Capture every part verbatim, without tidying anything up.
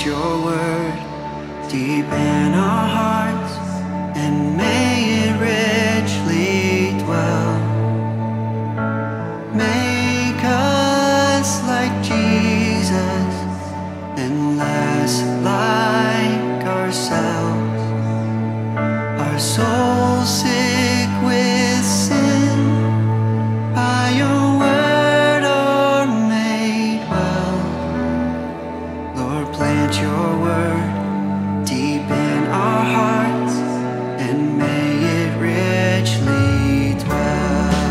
your word deep in our hearts, and may it richly dwell. Make us like Jesus and less like ourselves. Our souls sick with sin, by your word are made well. Lord, plant your word deep in our hearts, and may it richly dwell.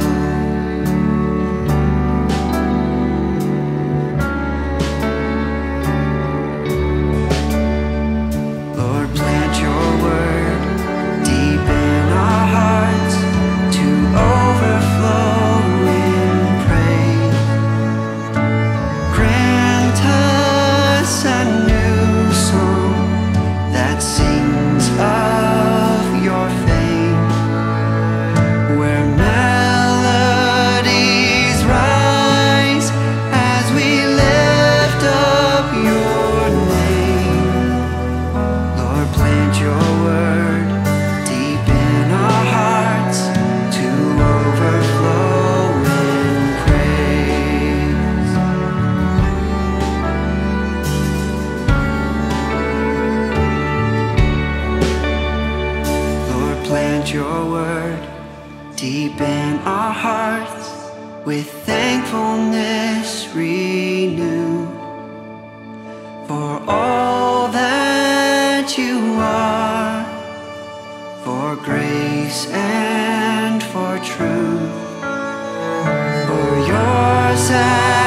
Lord, plant your word deep in our hearts to overflow in praise. Grant us a new song that sings of your fame, where melodies rise as we lift up your name. Lord, plant your word deep in our hearts to overflow in praise. Lord, plant your word deep in our hearts, with thankfulness renewed for all that you are, for grace and for truth, for your sacrifice.